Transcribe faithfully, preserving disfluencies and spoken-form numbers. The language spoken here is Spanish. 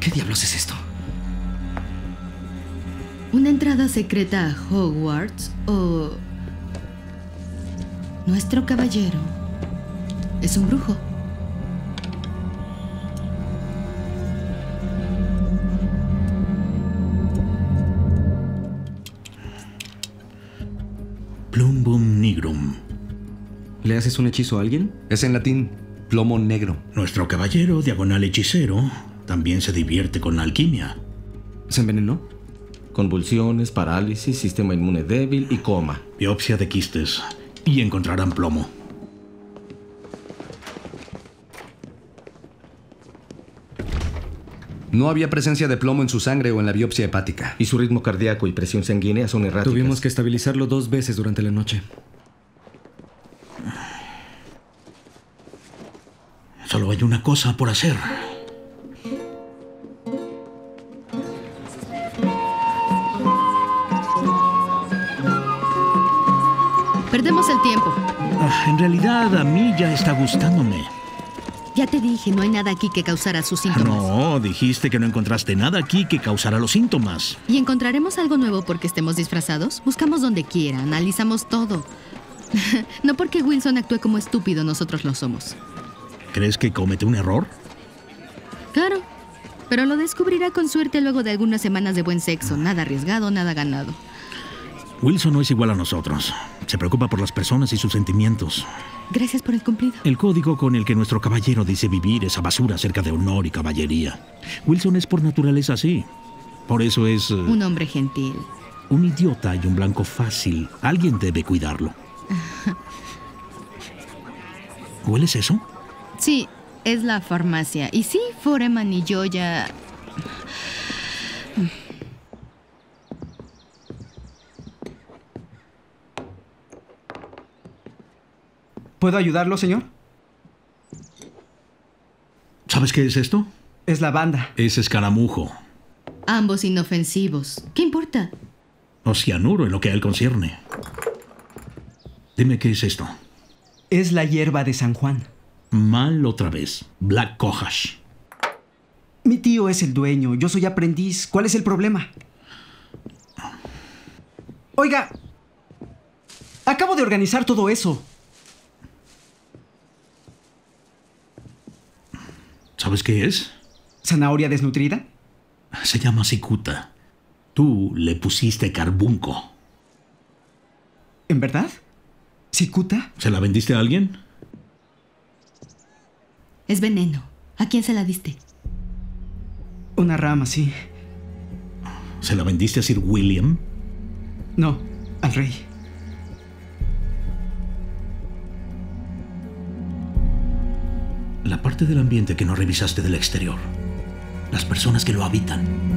¿Qué diablos es esto? ¿Una entrada secreta a Hogwarts o... nuestro caballero es un brujo? Plumbum nigrum. ¿Le haces un hechizo a alguien? Es en latín, plomo negro. Nuestro caballero, diagonal hechicero, también se divierte con la alquimia. ¿Se envenenó? Convulsiones, parálisis, sistema inmune débil y coma. Biopsia de quistes. Y encontrarán plomo. No había presencia de plomo en su sangre o en la biopsia hepática. Y su ritmo cardíaco y presión sanguínea son erráticas. Tuvimos que estabilizarlo dos veces durante la noche. Solo hay una cosa por hacer. Perdemos el tiempo. Ah, en realidad, a mí ya está gustándome. Ya te dije, no hay nada aquí que causara sus síntomas. No, dijiste que no encontraste nada aquí que causara los síntomas. ¿Y encontraremos algo nuevo porque estemos disfrazados? Buscamos donde quiera, analizamos todo. No porque Wilson actúe como estúpido, nosotros lo somos. ¿Crees que comete un error? Claro, pero lo descubrirá con suerte luego de algunas semanas de buen sexo. Nada arriesgado, nada ganado. Wilson no es igual a nosotros. Se preocupa por las personas y sus sentimientos. Gracias por el cumplido. El código con el que nuestro caballero dice vivir esa basura acerca de honor y caballería. Wilson es por naturaleza así. Por eso es... Uh, un hombre gentil. Un idiota y un blanco fácil. Alguien debe cuidarlo. ¿Hueles eso? Sí, es la farmacia. Y sí, Foreman y yo ya... ¿Puedo ayudarlo, señor? ¿Sabes qué es esto? Es la banda. Es escaramujo. Ambos inofensivos. ¿Qué importa? O cianuro en lo que a él concierne. Dime qué es esto. Es la hierba de San Juan. Mal otra vez. Black Cohosh. Mi tío es el dueño. Yo soy aprendiz. ¿Cuál es el problema? Oiga, acabo de organizar todo eso. ¿Sabes qué es? ¿Zanahoria desnutrida? Se llama cicuta. Tú le pusiste carbunco. ¿En verdad? ¿Cicuta? ¿Se la vendiste a alguien? Es veneno. ¿A quién se la diste? Una rama, sí. ¿Se la vendiste a Sir William? No, al rey. La parte del ambiente que no revisaste del exterior. Las personas que lo habitan.